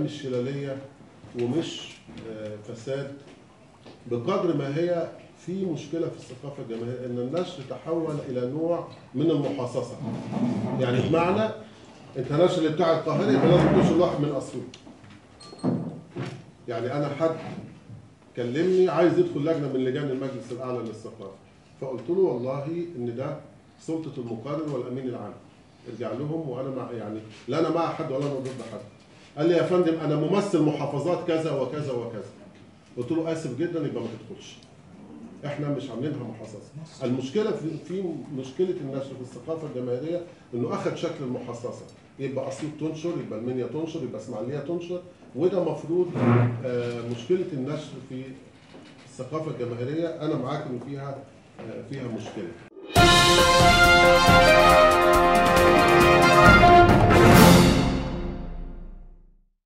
مش شلاليه ومش فساد بقدر ما هي في مشكله في الثقافه الجماهيريه، ان النشر تحول الى نوع من المحاصصه. يعني بمعنى انت نشر اللي بتاع القاهره يبقى لازم تنشر واحد من اسيوط. يعني انا حد كلمني عايز يدخل لجنه من لجان المجلس الاعلى للثقافه، فقلت له والله ان ده سلطه المقرر والامين العام، ارجع لهم وانا مع، يعني لا انا مع حد ولا انا ضد حد. قال لي يا فندم انا ممثل محافظات كذا وكذا وكذا. قلت له اسف جدا يبقى ما تدخلش. احنا مش عاملينها محاصصه. المشكله في مشكله النشر في الثقافه الجماهيريه انه اخذ شكل المحاصصه، يبقى اسيوط تنشر، يبقى المنيا تنشر، يبقى اسماعيليه تنشر، وده مفروض مشكله النشر في الثقافه الجماهيريه انا معاك ان فيها مشكله.